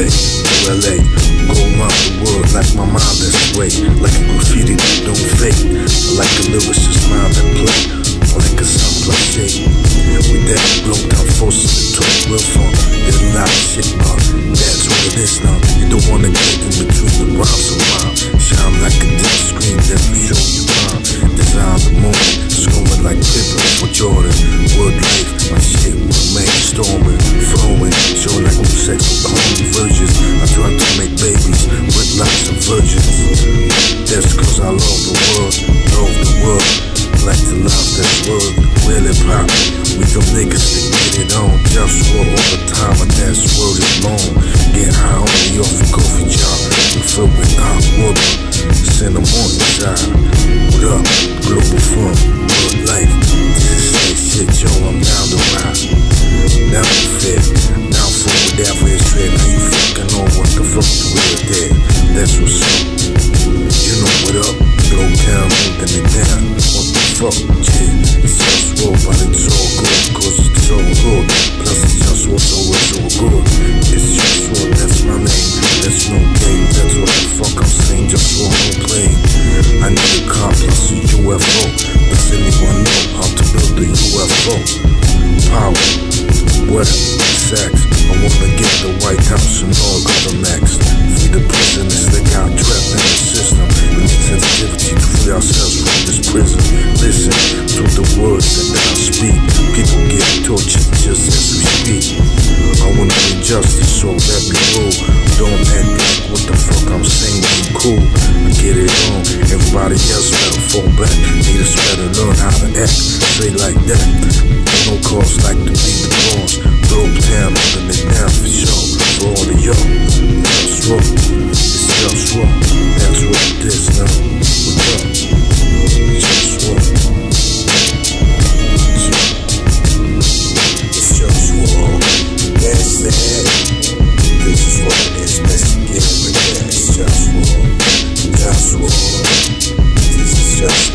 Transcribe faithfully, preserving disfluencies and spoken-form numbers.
to L A, go around the world like my mind that's way, like a graffiti that don't fade, like a lyricist mind that play, or like a sound plus shade. With that blown down forces that talk real fun. There's a lot of shit, but that's what it is now. You don't wanna get in between the rhymes of mine. Shine like a dead screen that will show you mine. Design the moment, scoring like Pippen for Jordan. Word life, my shit will remain storming, flowing, show like I'm sex with the holy virgins. I try to make babies with lots of virgins. That's cause I love the world, love the world. Like the love that's worth really pop. We some niggas that get it on. JustWar all the time, and that's word is long. Get high on the off a coffee job. We fill with hot water. Send them on inside. What up? Globalfirm, world life. This is that shit, yo. I'm down to ride. Down to fit. Down for whatever is fair. Now you fucking know what the fuck you really did. That's what's up. You know what up? Go down, moving it down. What the fuck, yeah? It's JustWar, but it's all good, cause it's all good. Plus it's JustWar, so it's all good. It's JustWar, that's my name. That's no game, that's what the fuck I'm saying. JustWar, no plane. I need a car plus a U F O. Does anyone know how to build a U F O? Power, weather, sex. I wanna get the White House and all other next. Free the prisoners that got trapped in the system. We need sensitivity to free ourselves from this prison. Listen to the words that I speak. People get tortured just as we speak. I wanna bring justice, so let me rule. Don't act like what the fuck I'm saying ain't cool. I get it on, everybody else better fall back. Haters better learn how to act, say like that. No cause like to be the boss. Globe town, holding it down for sure. For all of y'all, JustWar, it's JustWar. That's what it is now. What's up? JustWar. It's JustWar. That's it. This is what it is. Best to get with that. It's JustWar. JustWar. This is just